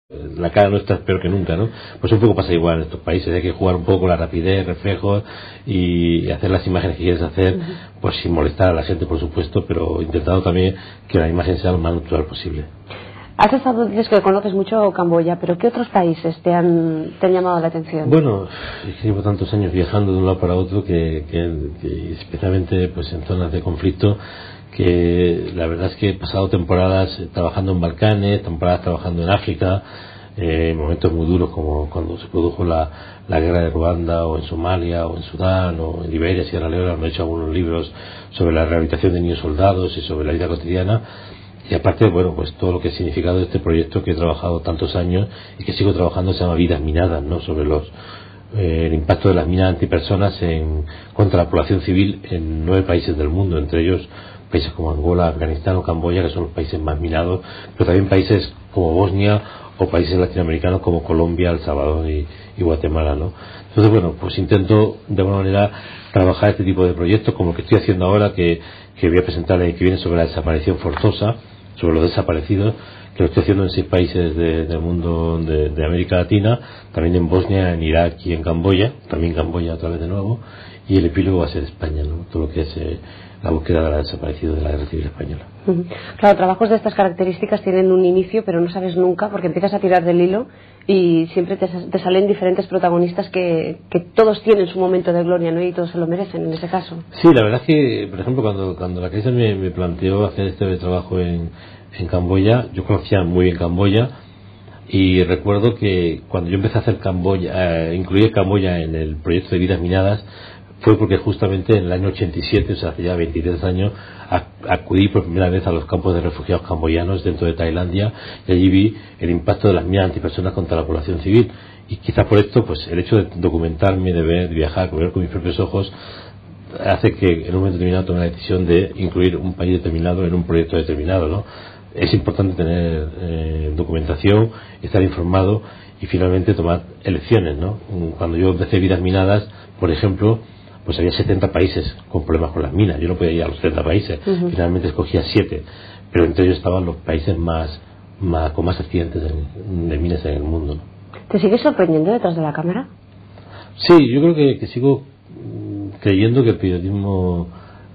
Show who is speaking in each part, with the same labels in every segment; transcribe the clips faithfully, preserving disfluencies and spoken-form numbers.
Speaker 1: La cara nuestra es peor que nunca, ¿no? Pues un poco pasa igual en estos países, hay que jugar un poco con la rapidez, reflejos y hacer las imágenes que quieres hacer, uh-huh. pues sin molestar a la gente, por supuesto, pero intentando también que la imagen sea lo más natural posible.
Speaker 2: Has estado, dices que conoces mucho Camboya, pero ¿qué otros países te han, te han llamado la atención?
Speaker 1: Bueno, llevo tantos años viajando de un lado para otro que, que, que especialmente pues en zonas de conflicto, que la verdad es que he pasado temporadas trabajando en Balcanes, temporadas trabajando en África, eh, momentos muy duros como cuando se produjo la, la guerra de Ruanda, o en Somalia, o en Sudán, o en Liberia, Sierra Leona. Me he hecho algunos libros sobre la rehabilitación de niños soldados y sobre la vida cotidiana. Y aparte, bueno, pues todo lo que ha significado este proyecto que he trabajado tantos años y que sigo trabajando se llama Vidas Minadas, ¿no? Sobre los eh, el impacto de las minas antipersonas en, contra la población civil en nueve países del mundo, entre ellos países como Angola, Afganistán o Camboya, que son los países más minados, pero también países como Bosnia o países latinoamericanos como Colombia, El Salvador y, y Guatemala, ¿no? Entonces, bueno, pues intento de alguna manera trabajar este tipo de proyectos como el que estoy haciendo ahora, que, que voy a presentar el año que viene sobre la desaparición forzosa, sobre los desaparecidos, que lo estoy haciendo en seis países de, del mundo de, de América Latina, también en Bosnia, en Irak y en Camboya, también Camboya otra vez de nuevo, y el epílogo va a ser España, ¿no? Todo lo que es eh, la búsqueda de la desaparecida de la Guerra Civil Española.
Speaker 2: Claro, trabajos de estas características tienen un inicio, pero no sabes nunca, porque empiezas a tirar del hilo y siempre te, te salen diferentes protagonistas que, que todos tienen su momento de gloria, ¿no? Y todos se lo merecen en ese caso.
Speaker 1: Sí, la verdad es que, por ejemplo, cuando, cuando la Caixa me, me planteó hacer este trabajo en, en Camboya, yo conocía muy bien Camboya y recuerdo que cuando yo empecé a hacer Camboya, eh, incluir Camboya en el proyecto de Vidas Minadas, fue porque justamente en el año ochenta y siete, o sea, hace ya veintitrés años, acudí por primera vez a los campos de refugiados camboyanos dentro de Tailandia y allí vi el impacto de las minas antipersonas contra la población civil. Y quizá por esto, pues el hecho de documentarme, de ver, de viajar, de ver con mis propios ojos, hace que en un momento determinado tome la decisión de incluir un país determinado en un proyecto determinado, ¿no? Es importante tener eh, documentación, estar informado y finalmente tomar elecciones, ¿no? Cuando yo empecé Vidas Minadas, por ejemplo, pues había setenta países con problemas con las minas. Yo no podía ir a los setenta países, uh-huh. Finalmente escogía siete, pero entre ellos estaban los países más, más con más accidentes de, de minas en el mundo, ¿no?
Speaker 2: ¿Te sigues sorprendiendo detrás de la cámara?
Speaker 1: Sí, yo creo que, que sigo creyendo que el periodismo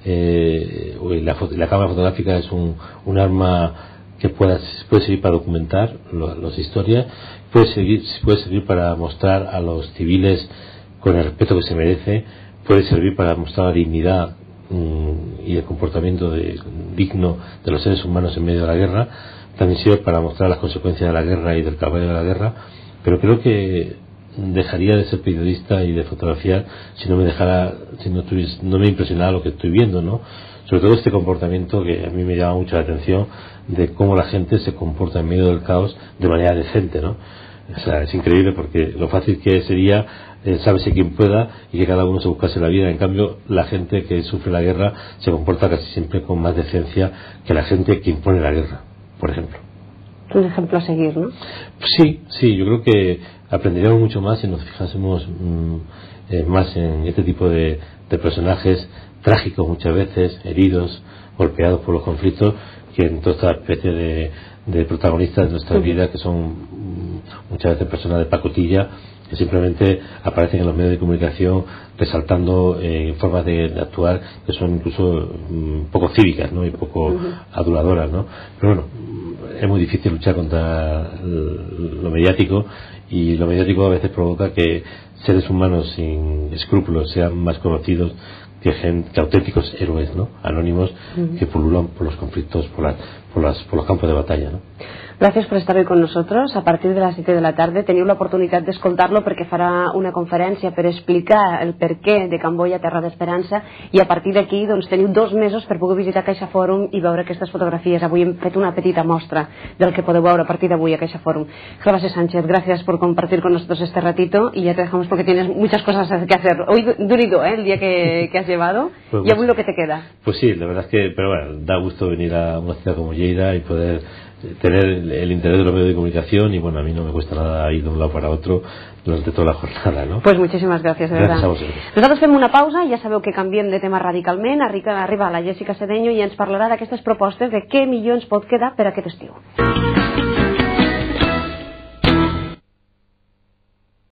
Speaker 1: eh, o la, la cámara fotográfica es un, un arma que pueda, puede servir para documentar las historias, puede servir, puede servir para mostrar a los civiles con el respeto que se merece, puede servir para mostrar la dignidad mmm, y el comportamiento de, digno de los seres humanos en medio de la guerra, también sirve para mostrar las consecuencias de la guerra y del calvario de la guerra, pero creo que dejaría de ser periodista y de fotografiar si no me dejara, si no, tuviese, no me impresionara lo que estoy viendo, ¿no? Sobre todo este comportamiento que a mí me llama mucho la atención de cómo la gente se comporta en medio del caos de manera decente, ¿no? O sea, es increíble porque lo fácil que sería eh, sábese quien pueda y que cada uno se buscase la vida. En cambio, la gente que sufre la guerra se comporta casi siempre con más decencia que la gente que impone la guerra, por ejemplo.
Speaker 2: Un ejemplo a seguir, ¿no?
Speaker 1: Sí, sí, yo creo que aprenderíamos mucho más si nos fijásemos mmm, eh, más en este tipo de, de personajes trágicos muchas veces, heridos, golpeados por los conflictos, que en toda esta especie de, de protagonistas de nuestra vida, que son mmm, muchas veces personas de pacotilla, que simplemente aparecen en los medios de comunicación resaltando eh, formas de, de actuar que son incluso um, poco cívicas, ¿no? Y poco uh-huh. aduladoras, ¿no? Pero bueno, es muy difícil luchar contra lo mediático, y lo mediático a veces provoca que seres humanos sin escrúpulos sean más conocidos que, gente, que auténticos héroes, ¿no? Anónimos uh-huh. que pululan por los conflictos, por, la, por, las, por los campos de batalla, ¿no?
Speaker 2: Gràcies per estar hoy con nosotros. A partir de les set de la tarda teniu l'oportunitat d'escoltar-lo perquè farà una conferència per explicar el perquè de Camboya, terra d'esperança, i a partir d'aquí doncs, teniu dos mesos per poder visitar Caixa Fòrum i veure aquestes fotografies. Avui hem fet una petita mostra del que podeu veure a partir d'avui a Caixa Fòrum. Gervasio Sánchez, gracias por compartir con nosotros este ratito y ya te dejamos porque tienes muchas cosas que hacer. Hoy durido, ¿eh? El día que, que has llevado pues, y aún lo que te queda.
Speaker 1: Pues sí, la verdad es que, pero bueno, da gusto venir a una ciudad como Lleida y poder tener el interés de los medios de comunicación, y bueno, a mí no me cuesta nada ir de un lado para otro durante toda la jornada, ¿no?
Speaker 2: Pues muchísimas gracias, de
Speaker 1: gràcies
Speaker 2: verdad.
Speaker 1: A vosaltres.
Speaker 2: Nosaltres fem una pausa i ja sabeu que canviem de tema radicalment. Arriba, arriba la Jessica Sedeño i ens parlarà d'aquestes propostes de què millor ens pot quedar per aquest estiu.